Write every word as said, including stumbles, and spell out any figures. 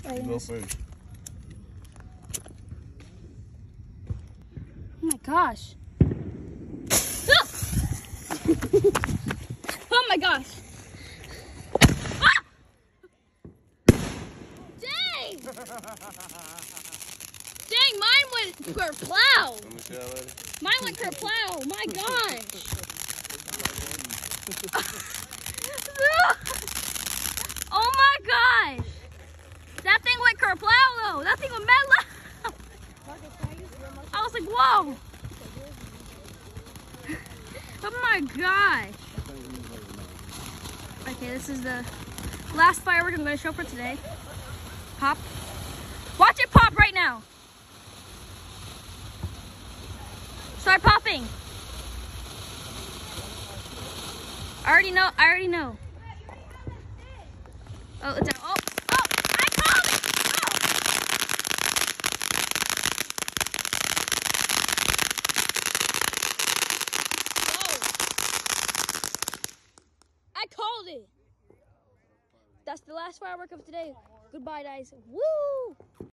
Right, You go first. Oh my gosh. Ah! Oh my gosh. Ah! Dang! Dang, mine went kerplow. Let me see that later. Mine went kerplow. My gosh. Oh my gosh. That thing went kerplow though. That thing went mad loud. I was like, whoa. Oh my gosh. Okay, this is the last firework I'm going to show for today. Pop. Watch it pop right now. Start popping. I already know. I already know. Oh, it's out. Oh, oh, I called it. Oh. Whoa. I called it. That's the last firework of today. Goodbye, guys. Woo!